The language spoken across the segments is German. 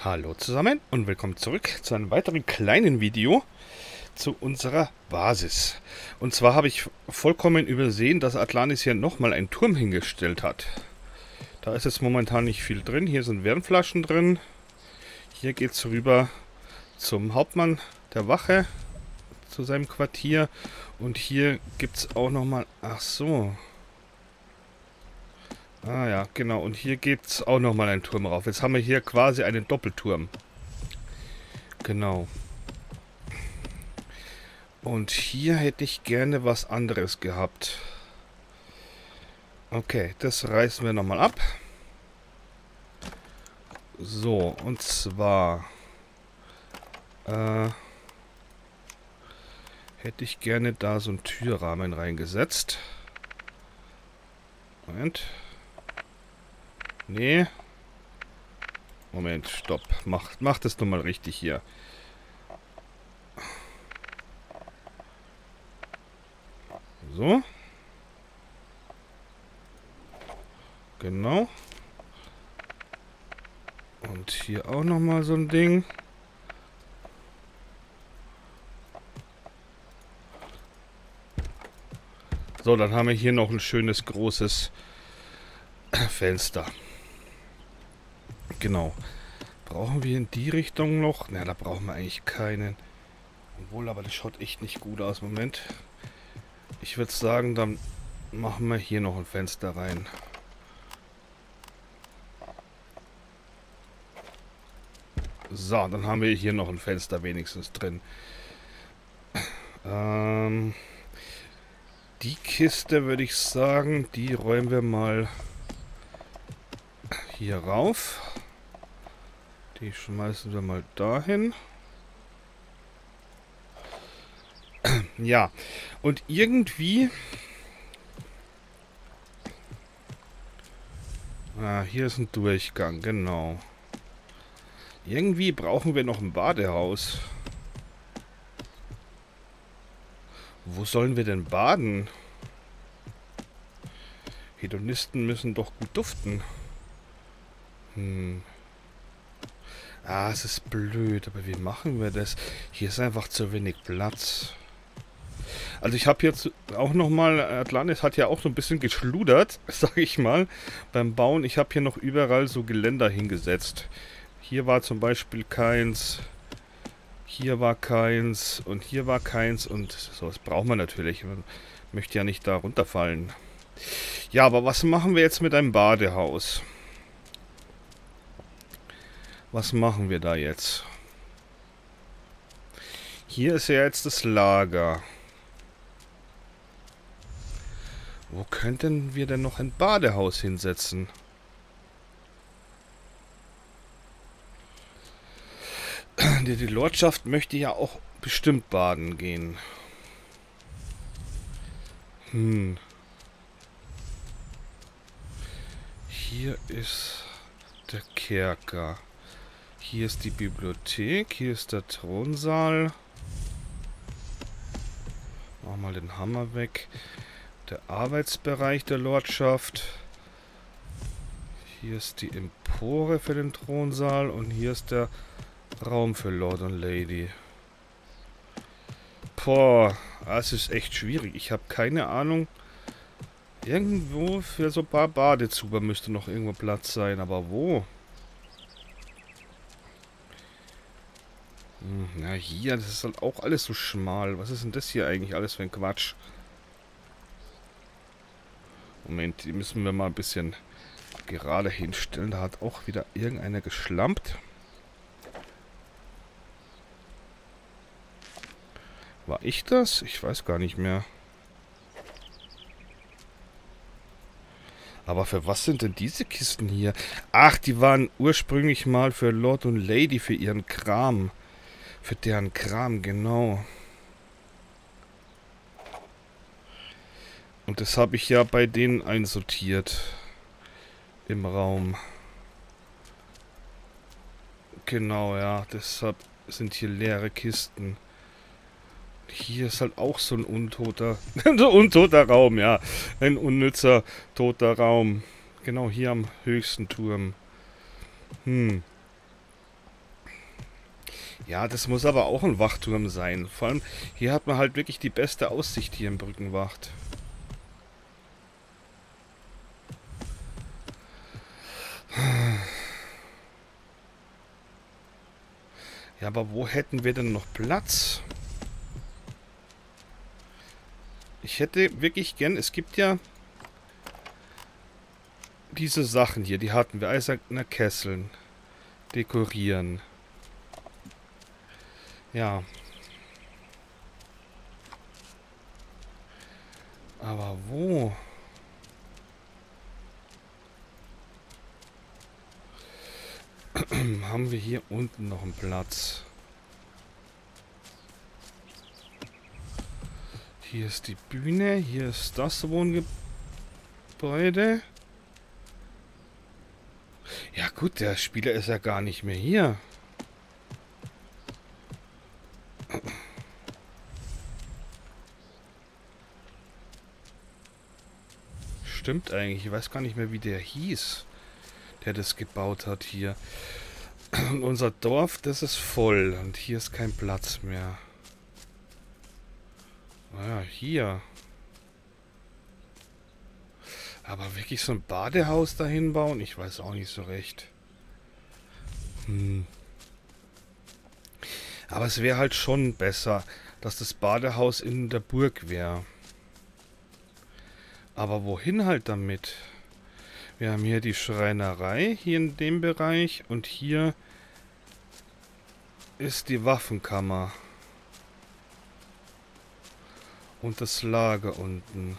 Hallo zusammen und willkommen zurück zu einem weiteren kleinen Video zu unserer Basis. Und zwar habe ich vollkommen übersehen, dass Atlantis hier nochmal einen Turm hingestellt hat. Da ist jetzt momentan nicht viel drin. Hier sind Wärmflaschen drin. Hier geht es rüber zum Hauptmann der Wache, zu seinem Quartier. Und hier gibt es auch nochmal... Ach so... Ah ja, genau. Und hier gibt es auch nochmal einen Turm rauf. Jetzt haben wir hier quasi einen Doppelturm. Genau. Und hier hätte ich gerne was anderes gehabt. Okay, das reißen wir nochmal ab. So, und zwar... hätte ich gerne da so einen Türrahmen reingesetzt. Moment. Nee. Moment, stopp. Mach das nun mal richtig hier. So. Genau. Und hier auch nochmal so ein Ding. So, dann haben wir hier noch ein schönes, großes Fenster. Genau. Brauchen wir in die Richtung noch? Na, da brauchen wir eigentlich keinen. Obwohl, aber das schaut echt nicht gut aus. Moment. Ich würde sagen, dann machen wir hier noch ein Fenster rein. So, dann haben wir hier noch ein Fenster wenigstens drin. Die Kiste würde ich sagen, die räumen wir mal hier rauf. Die schmeißen wir mal dahin. Ja, und irgendwie... Ah, hier ist ein Durchgang, genau. Irgendwie brauchen wir noch ein Badehaus. Wo sollen wir denn baden? Hedonisten müssen doch gut duften. Ah, es ist blöd, aber wie machen wir das? Hier ist einfach zu wenig Platz. Also ich habe jetzt auch nochmal, Atlantis hat ja auch so ein bisschen geschludert, sage ich mal, beim Bauen. Ich habe hier noch überall so Geländer hingesetzt. Hier war zum Beispiel keins, hier war keins und hier war keins und so, das braucht man natürlich. Man möchte ja nicht da runterfallen. Ja, aber was machen wir jetzt mit einem Badehaus? Was machen wir da jetzt? Hier ist ja jetzt das Lager. Wo könnten wir denn noch ein Badehaus hinsetzen? Die Lordschaft möchte ja auch bestimmt baden gehen. Hier ist der Kerker. Hier ist die Bibliothek. Hier ist der Thronsaal. Mach mal den Hammer weg. Der Arbeitsbereich der Lordschaft. Hier ist die Empore für den Thronsaal. Und hier ist der Raum für Lord und Lady. Boah, das ist echt schwierig. Ich habe keine Ahnung. Irgendwo für so ein paar Badezuber müsste noch irgendwo Platz sein. Aber wo? Na hier, das ist halt auch alles so schmal. Was ist denn das hier eigentlich alles für ein Quatsch? Moment, die müssen wir mal ein bisschen gerade hinstellen. Da hat auch wieder irgendeiner geschlampt. War ich das? Ich weiß gar nicht mehr. Aber für was sind denn diese Kisten hier? Ach, die waren ursprünglich mal für Lord und Lady, für ihren Kram. Für deren Kram, genau. Und das habe ich ja bei denen einsortiert. Im Raum. Genau, ja. Deshalb sind hier leere Kisten. Hier ist halt auch so ein untoter... so untoter Raum, ja. Ein unnützer, toter Raum. Genau hier am höchsten Turm. Ja, das muss aber auch ein Wachturm sein. Vor allem, hier hat man halt wirklich die beste Aussicht hier im Brückenwacht. Ja, aber wo hätten wir denn noch Platz? Ich hätte wirklich gern, es gibt ja diese Sachen hier, die hatten wir. Eiserner Kesseln. Dekorieren. Ja. Aber wo? Haben wir hier unten noch einen Platz? Hier ist die Bühne, hier ist das Wohngebäude. Ja gut, der Spieler ist ja gar nicht mehr hier. Stimmt eigentlich, ich weiß gar nicht mehr, wie der hieß, der das gebaut hat hier. Und unser Dorf, das ist voll und hier ist kein Platz mehr. Naja, hier. Aber wirklich so ein Badehaus dahin bauen? Ich weiß auch nicht so recht. Aber es wäre halt schon besser, dass das Badehaus in der Burg wäre. Aber wohin halt damit? Wir haben hier die Schreinerei, hier in dem Bereich. Und hier ist die Waffenkammer. Und das Lager unten.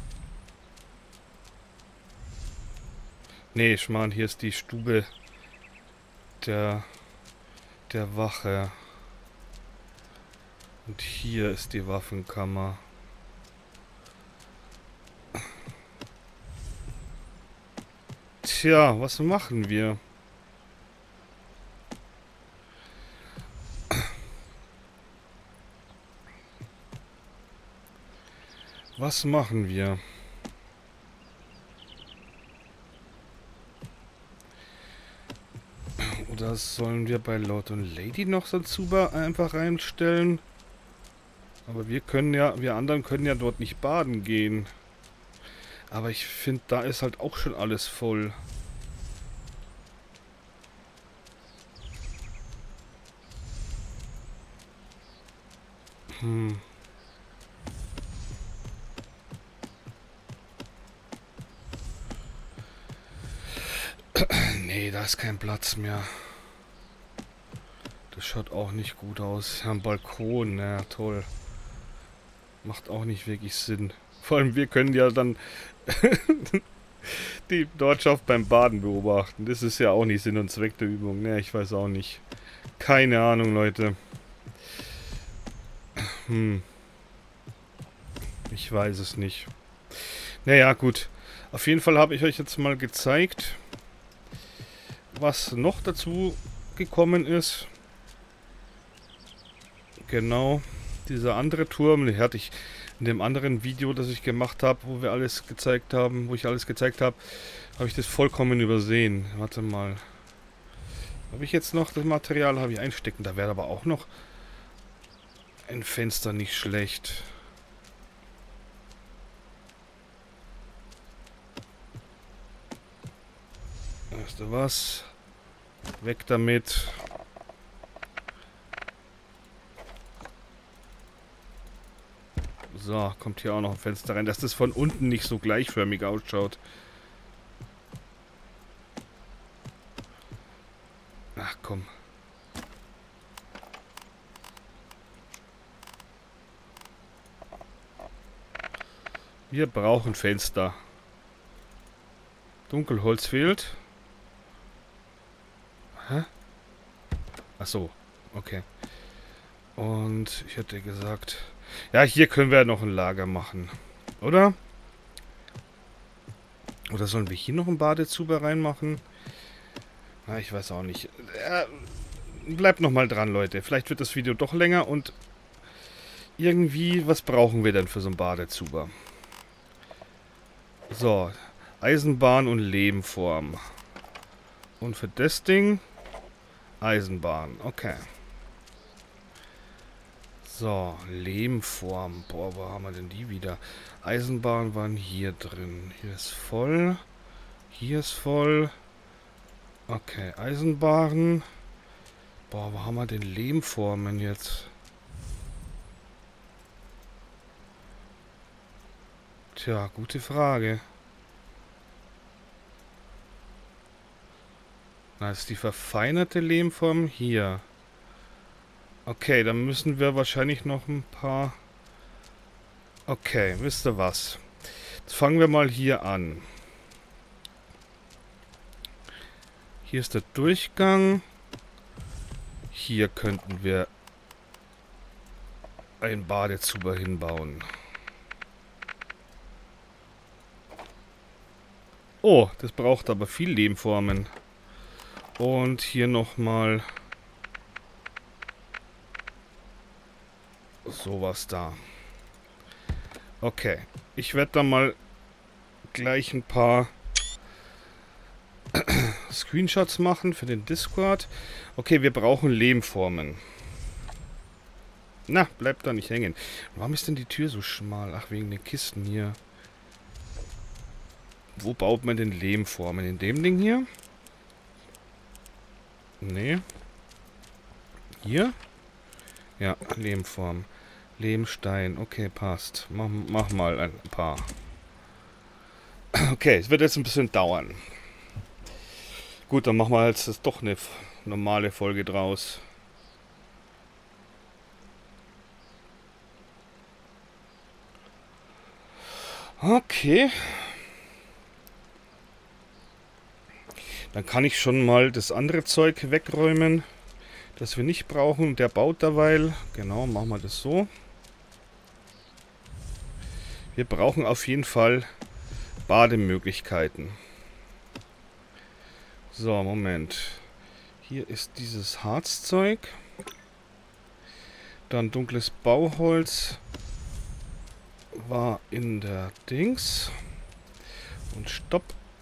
Nee, Schmarrn, hier ist die Stube der Wache. Und hier ist die Waffenkammer. Tja, was machen wir? Was machen wir? Oder sollen wir bei Lord und Lady noch so ein Zuber einfach reinstellen? Aber wir anderen können ja dort nicht baden gehen. Aber ich finde, da ist halt auch schon alles voll. Nee, da ist kein Platz mehr. Das schaut auch nicht gut aus. Ja, ein Balkon, na toll. Macht auch nicht wirklich Sinn. Vor allem wir können ja dann die Ortschaft beim Baden beobachten. Das ist ja auch nicht Sinn und Zweck der Übung. Ne, ich weiß auch nicht. Keine Ahnung, Leute. Ich weiß es nicht. Naja, gut. Auf jeden Fall habe ich euch jetzt mal gezeigt, was noch dazu gekommen ist. Genau. Dieser andere Turm, den hatte ich in dem anderen Video, das ich gemacht habe, wo ich alles gezeigt habe, habe ich das vollkommen übersehen. Warte mal. Habe ich jetzt noch das Material, habe ich einstecken. Da wäre aber auch noch ein Fenster nicht schlecht. Weißt du was? Weg damit. So, kommt hier auch noch ein Fenster rein, dass das von unten nicht so gleichförmig ausschaut. Ach komm. Wir brauchen Fenster. Dunkelholz fehlt. Hä? Ach so, okay. Und ich hätte gesagt... Ja, hier können wir noch ein Lager machen. Oder? Oder sollen wir hier noch ein Badezuber reinmachen? Na, ich weiß auch nicht. Bleibt noch mal dran, Leute. Vielleicht wird das Video doch länger und irgendwie, was brauchen wir denn für so ein Badezuber? So, Eisenbahn und Lehmform. Und für das Ding Eisenbahn. Okay. So, Lehmform. Boah, wo haben wir denn die wieder? Eisenbahn waren hier drin. Hier ist voll. Hier ist voll. Okay, Eisenbahn. Boah, wo haben wir denn Lehmformen jetzt? Tja, gute Frage. Na, ist die verfeinerte Lehmform hier. Okay, dann müssen wir wahrscheinlich noch ein paar... Okay, wisst ihr was? Jetzt fangen wir mal hier an. Hier ist der Durchgang. Hier könnten wir ein Badezuber hinbauen. Oh, das braucht aber viel Lehmformen. Und hier nochmal sowas da. Okay, ich werde da mal gleich ein paar Screenshots machen für den Discord. Okay, wir brauchen Lehmformen. Na, bleibt da nicht hängen. Warum ist denn die Tür so schmal? Ach, wegen den Kisten hier. Wo baut man denn Lehmformen? In dem Ding hier? Nee. Hier? Ja, Lehmform. Lehmstein. Okay, passt. Mach mal ein paar. Okay, es wird jetzt ein bisschen dauern. Gut, dann machen wir jetzt doch eine normale Folge draus. Okay. Dann kann ich schon mal das andere Zeug wegräumen, das wir nicht brauchen. Der baut derweil. Genau, machen wir das so. Wir brauchen auf jeden Fall Bademöglichkeiten. So, Moment. Hier ist dieses Harzzeug. Dann dunkles Bauholz war in der Dings. Und Stopp.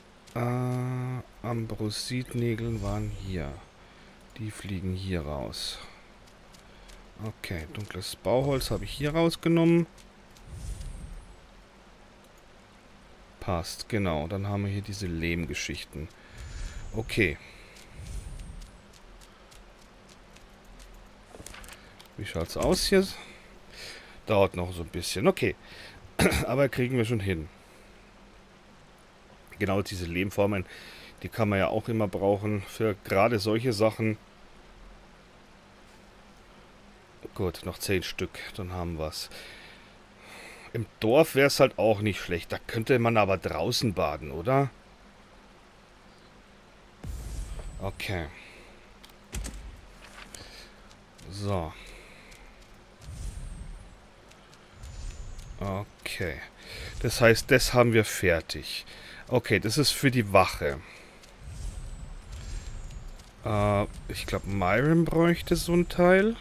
Ambrositnägeln waren hier. Die fliegen hier raus. Okay, dunkles Bauholz habe ich hier rausgenommen. Passt, genau. Dann haben wir hier diese Lehmgeschichten. Okay. Wie schaut's aus hier? Dauert noch so ein bisschen. Okay. Aber kriegen wir schon hin. Genau diese Lehmformen, die kann man ja auch immer brauchen für gerade solche Sachen. Gut, noch 10 Stück, dann haben wir es. Im Dorf wäre es halt auch nicht schlecht. Da könnte man aber draußen baden, oder? Okay. So. Okay. Das heißt, das haben wir fertig. Okay, das ist für die Wache. Ich glaube, Myron bräuchte so ein Teil.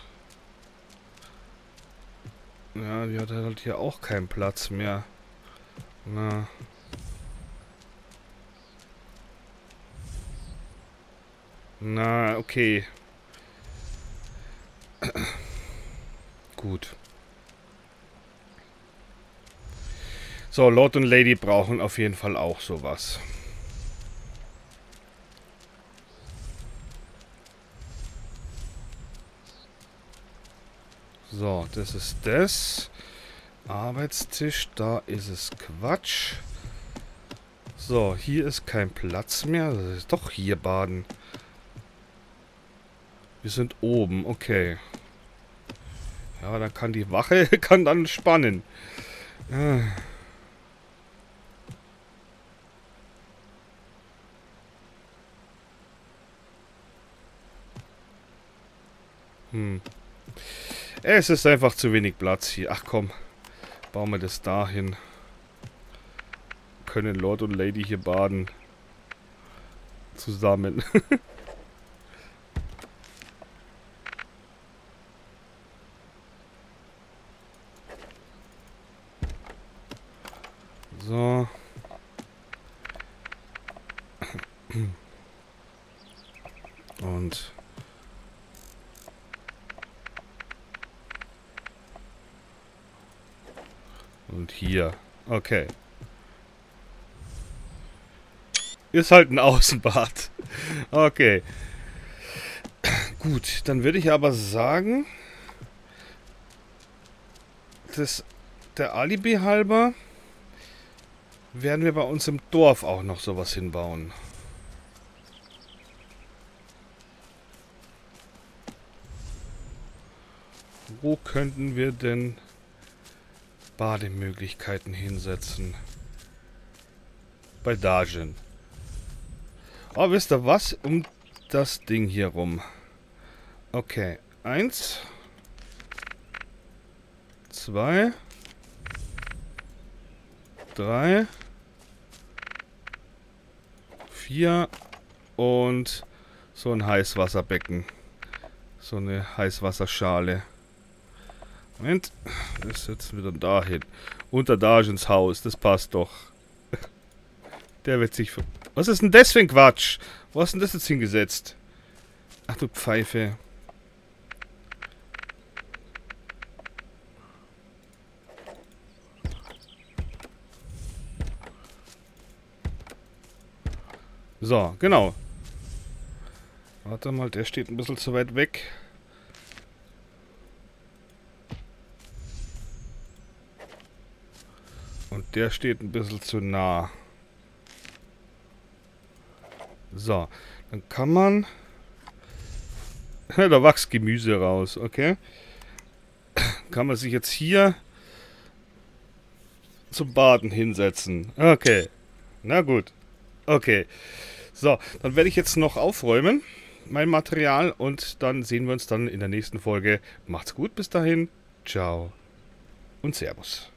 Ja, die hat halt hier auch keinen Platz mehr. Na. Na, okay. Gut. So, Lord und Lady brauchen auf jeden Fall auch sowas. So, das ist das. Arbeitstisch, da ist es Quatsch. So, hier ist kein Platz mehr. Das ist doch hier baden. Wir sind oben, okay. Ja, dann kann die Wache kann dann spannen. Es ist einfach zu wenig Platz hier. Ach komm, bauen wir das dahin. Können Lord und Lady hier baden. Zusammen. So. Und Und hier. Okay. Ist halt ein Außenbad. Okay. Gut, dann würde ich aber sagen, der Alibi halber werden wir bei uns im Dorf auch noch sowas hinbauen. Wo könnten wir denn Bademöglichkeiten hinsetzen? Bei Dajen. Oh, wisst ihr was? Um das Ding hier rum. Okay. 1. 2. 3. 4. Und so ein Heißwasserbecken. So eine Heißwasserschale. Moment. Das setzen wir dann dahin. Unter Dajens Haus. Das passt doch. Der wird sich... Was ist denn das für ein Quatsch? Wo hast du denn das jetzt hingesetzt? Ach du Pfeife. So, genau. Warte mal, der steht ein bisschen zu weit weg. Und der steht ein bisschen zu nah. So, dann kann man... Da wächst Gemüse raus, okay. Kann man sich jetzt hier zum Baden hinsetzen. Okay, na gut. Okay, so, dann werde ich jetzt noch aufräumen, mein Material, und dann sehen wir uns dann in der nächsten Folge. Macht's gut, bis dahin. Ciao und Servus.